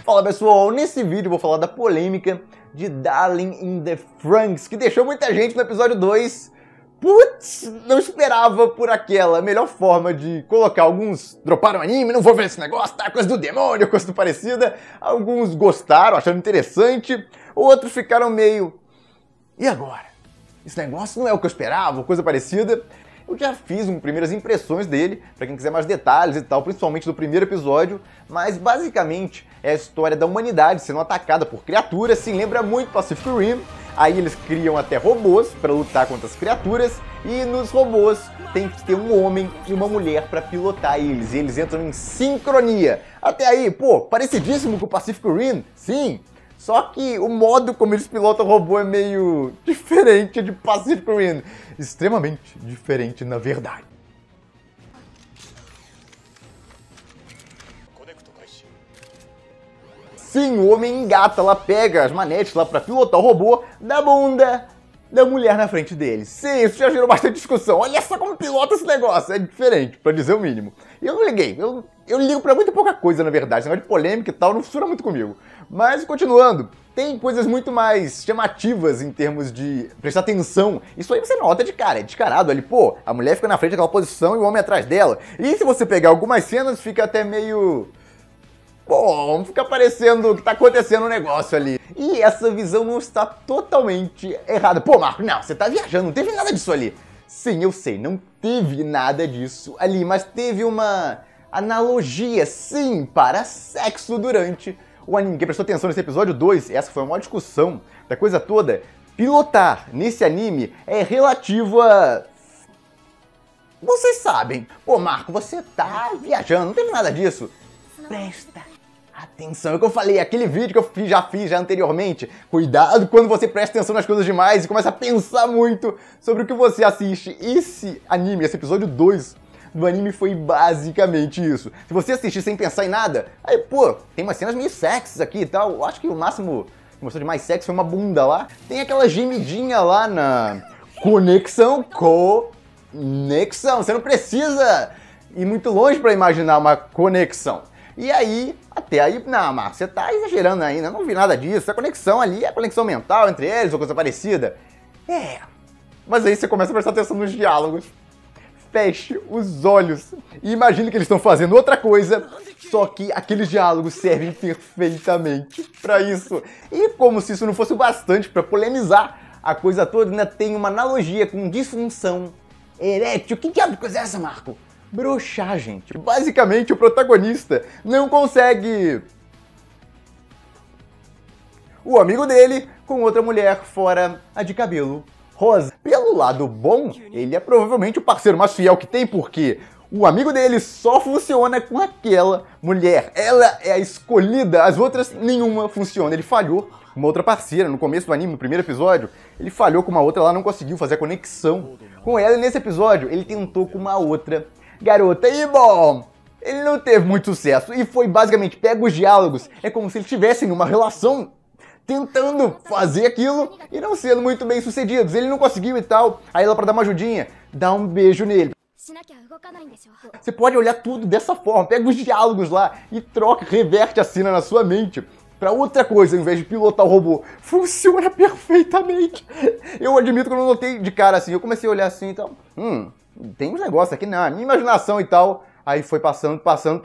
Fala pessoal, nesse vídeo eu vou falar da polêmica de Darling in the Franxx, que deixou muita gente no episódio 2. Putz, não esperava por aquela melhor forma de colocar. Alguns droparam o anime, não vou ver esse negócio, tá? Coisa do demônio, coisa do parecida. Alguns gostaram, acharam interessante. Outros ficaram meio... E agora? Esse negócio não é o que eu esperava, coisa parecida. Eu já fiz primeiras impressões dele, pra quem quiser mais detalhes e tal, principalmente do primeiro episódio, mas basicamente é a história da humanidade sendo atacada por criaturas, se lembra muito Pacific Rim. Aí eles criam até robôs para lutar contra as criaturas, e nos robôs tem que ter um homem e uma mulher para pilotar eles, e eles entram em sincronia. Até aí, pô, parecidíssimo com o Pacific Rim, sim. Só que o modo como eles pilotam o robô é meio diferente de Pacific Rim. Extremamente diferente, na verdade. Sim, o homem engata lá, pega as manetes lá pra pilotar o robô da bunda da mulher na frente dele. Sim, isso já gerou bastante discussão. Olha só como pilota esse negócio. É diferente, pra dizer o mínimo. E eu não liguei. Eu ligo pra muito pouca coisa, na verdade. Esse negócio de polêmica e tal não funciona muito comigo. Mas, continuando, tem coisas muito mais chamativas em termos de prestar atenção. Isso aí você nota de cara, é descarado ali. Pô, a mulher fica na frente daquela posição e o homem atrás dela. E se você pegar algumas cenas, fica até meio... Bom, fica parecendo que tá acontecendo um negócio ali. E essa visão não está totalmente errada. Pô, Marco, não, você tá viajando, não teve nada disso ali. Sim, eu sei, não teve nada disso ali, mas teve uma analogia, sim, para sexo durante o anime. Quem prestou atenção nesse episódio 2, essa foi uma discussão da coisa toda. Pilotar nesse anime é relativo a... Vocês sabem. Pô, Marco, você tá viajando, não teve nada disso. Presta atenção, é o que eu falei, aquele vídeo que eu já fiz anteriormente. Cuidado quando você presta atenção nas coisas demais e começa a pensar muito sobre o que você assiste. Esse anime, esse episódio 2 do anime foi basicamente isso. Se você assistir sem pensar em nada, aí, pô, tem umas cenas meio sexys aqui e tal. Eu acho que o máximo que mostrou de mais sexy foi uma bunda lá. Tem aquela gemidinha lá na conexão. Você não precisa ir muito longe pra imaginar uma conexão. E aí, até aí, não, Marcos, você tá exagerando ainda, não vi nada disso. A conexão ali é a conexão mental entre eles ou coisa parecida. É, mas aí você começa a prestar atenção nos diálogos. Feche os olhos e imagine que eles estão fazendo outra coisa, só que aqueles diálogos servem perfeitamente pra isso. E como se isso não fosse o bastante pra polemizar a coisa toda, ainda tem uma analogia com disfunção erétil. Que diabo de coisa é essa, Marco? Broxar, gente. Basicamente, o protagonista não consegue... o amigo dele com outra mulher fora a de cabelo rosa. Pelo lado bom, ele é provavelmente o parceiro mais fiel que tem, porque o amigo dele só funciona com aquela mulher. Ela é a escolhida, as outras nenhuma funciona. Ele falhou com uma outra parceira no começo do anime, no primeiro episódio. Ele falhou com uma outra, ela não conseguiu fazer a conexão com ela. E nesse episódio, ele tentou com uma outra garota. E bom, ele não teve muito sucesso. E foi basicamente, pega os diálogos, é como se eles tivessem uma relação tentando fazer aquilo e não sendo muito bem sucedidos. Ele não conseguiu e tal. Aí ela, pra dar uma ajudinha, dá um beijo nele. Você pode olhar tudo dessa forma, pega os diálogos lá e troca, reverte a cena na sua mente pra outra coisa, ao invés de pilotar o robô. Funciona perfeitamente. Eu admito que eu não notei de cara assim, eu comecei a olhar assim e tal. Tem uns negócios aqui, não, a minha imaginação e tal. Aí foi passando.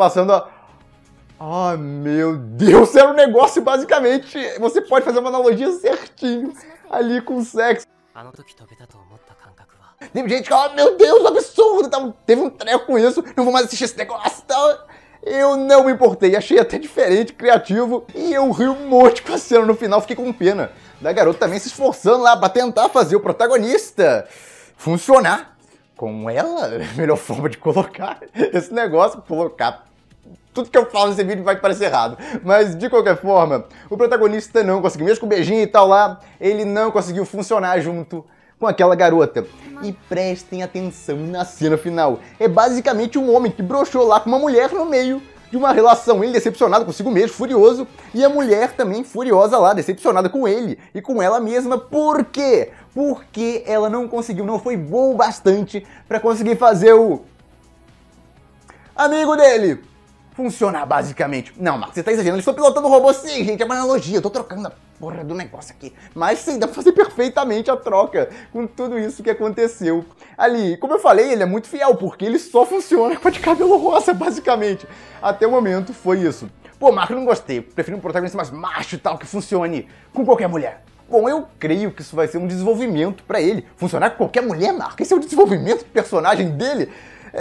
Ah, meu Deus, era um negócio basicamente... Você pode fazer uma analogia certinho ali com o sexo. Teve gente que fala, meu Deus, absurdo, teve um treco com isso, não vou mais assistir esse negócio e tal. Eu não me importei, achei até diferente, criativo, e eu ri um monte com a cena no final, fiquei com pena da garota também se esforçando lá pra tentar fazer o protagonista funcionar com ela. A melhor forma de colocar esse negócio, colocar... Tudo que eu falo nesse vídeo vai parecer errado, mas de qualquer forma, o protagonista não conseguiu, mesmo com o beijinho e tal lá, ele não conseguiu funcionar junto com aquela garota. E prestem atenção na cena final, é basicamente um homem que broxou lá com uma mulher no meio de uma relação, ele decepcionado consigo mesmo, furioso, e a mulher também furiosa lá, decepcionada com ele e com ela mesma. Por quê? Porque ela não conseguiu, não foi boa o bastante pra conseguir fazer o amigo dele funcionar, basicamente. Não, Marco, você tá exagerando. Eles estão pilotando o robô, sim, gente. É uma analogia. Eu tô trocando a porra do negócio aqui. Mas sim, dá pra fazer perfeitamente a troca com tudo isso que aconteceu ali. Como eu falei, ele é muito fiel, porque ele só funciona com a de cabelo rosa, basicamente. Até o momento foi isso. Pô, Marco, eu não gostei. Prefiro um protagonista mais macho e tal, que funcione com qualquer mulher. Bom, eu creio que isso vai ser um desenvolvimento pra ele. Funcionar com qualquer mulher, Marco? Esse é o desenvolvimento do personagem dele?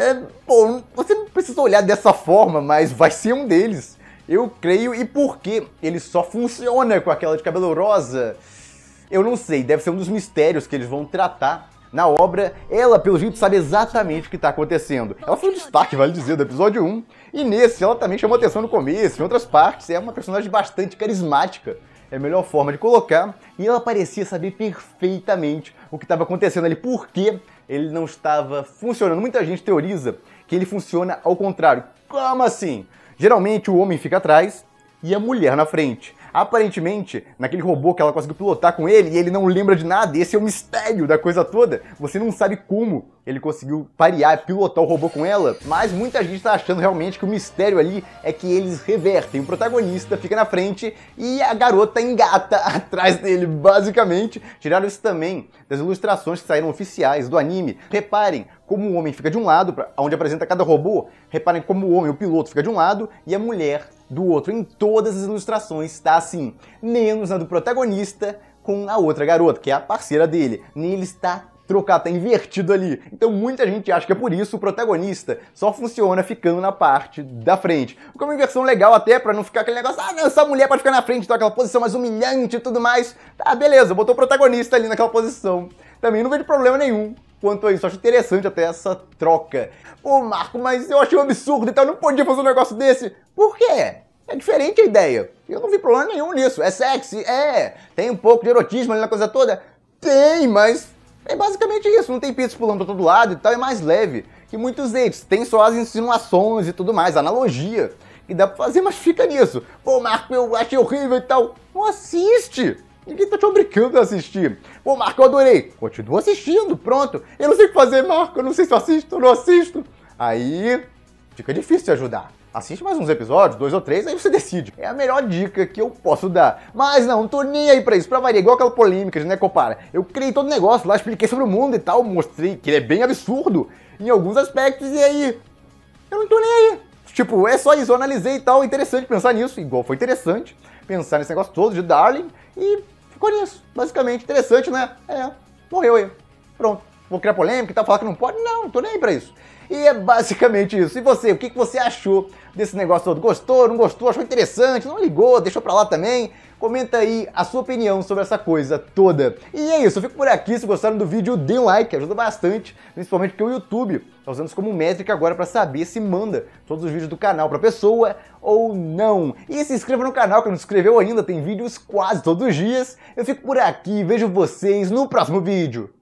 Bom, você não precisa olhar dessa forma, mas vai ser um deles. Eu creio, e por que ele só funciona com aquela de cabelo rosa? Eu não sei, deve ser um dos mistérios que eles vão tratar na obra. Ela, pelo jeito, sabe exatamente o que está acontecendo. Ela foi um destaque, vale dizer, do episódio 1. E nesse, ela também chamou atenção no começo, em outras partes. É uma personagem bastante carismática. É a melhor forma de colocar. E ela parecia saber perfeitamente o que estava acontecendo ali. Por que ele não estava funcionando? Muita gente teoriza que ele funciona ao contrário. Como assim? Geralmente o homem fica atrás e a mulher na frente. Aparentemente, naquele robô que ela conseguiu pilotar com ele e ele não lembra de nada, esse é o mistério da coisa toda. Você não sabe como ele conseguiu parear, pilotar o robô com ela, mas muita gente tá achando realmente que o mistério ali é que eles revertem. O protagonista fica na frente e a garota engata atrás dele, basicamente. Tiraram isso também das ilustrações que saíram oficiais do anime. Reparem como o homem fica de um lado, onde apresenta cada robô. Reparem como o homem, o piloto, fica de um lado e a mulher do outro. Em todas as ilustrações está assim, menos na do protagonista com a outra garota, que é a parceira dele. Nele está trocado, tá invertido ali. Então muita gente acha que é por isso o protagonista só funciona ficando na parte da frente. O que é uma inversão legal até, pra não ficar aquele negócio, ah não, essa mulher pode ficar na frente, então aquela posição mais humilhante e tudo mais. Tá, beleza, botou o protagonista ali naquela posição. Também não vejo problema nenhum quanto a isso. Acho interessante até essa troca. Pô, Marco, mas eu achei um absurdo, então eu não podia fazer um negócio desse. Por quê? É diferente a ideia. Eu não vi problema nenhum nisso. É sexy? É. Tem um pouco de erotismo ali na coisa toda? Tem, mas é basicamente isso. Não tem peitos pulando pra todo lado e tal. É mais leve que muitos deles. Tem só as insinuações e tudo mais, analogia. E dá pra fazer, mas fica nisso. Pô, Marco, eu achei horrível e tal. Não assiste. Ninguém tá te obrigando a assistir. Pô, Marco, eu adorei. Continua assistindo, pronto. Eu não sei o que fazer, Marco. Eu não sei se eu assisto ou não assisto. Aí fica difícil te ajudar. Assiste mais uns episódios, 2 ou 3, aí você decide. É a melhor dica que eu posso dar. Mas não tô nem aí pra isso. Pra variar, igual aquela polêmica de Necopara. Eu criei todo o negócio lá, expliquei sobre o mundo e tal, mostrei que ele é bem absurdo em alguns aspectos, e aí eu não tô nem aí. Tipo, é só isso, eu analisei e tal, é interessante pensar nisso, igual foi interessante pensar nesse negócio todo de Darling, e ficou nisso. Basicamente, interessante, né? Morreu aí. Pronto. Vou criar polêmica e tal, falar que não pode? Não tô nem aí pra isso. E é basicamente isso. E você, o que você achou desse negócio todo? Gostou, não gostou, achou interessante, não ligou, deixou pra lá também? Comenta aí a sua opinião sobre essa coisa toda. E é isso, eu fico por aqui. Se gostaram do vídeo, dê um like, ajuda bastante. Principalmente porque o YouTube tá usando isso como métrica agora pra saber se manda todos os vídeos do canal pra pessoa ou não. E se inscreva no canal, que não se inscreveu ainda, tem vídeos quase todos os dias. Eu fico por aqui, vejo vocês no próximo vídeo.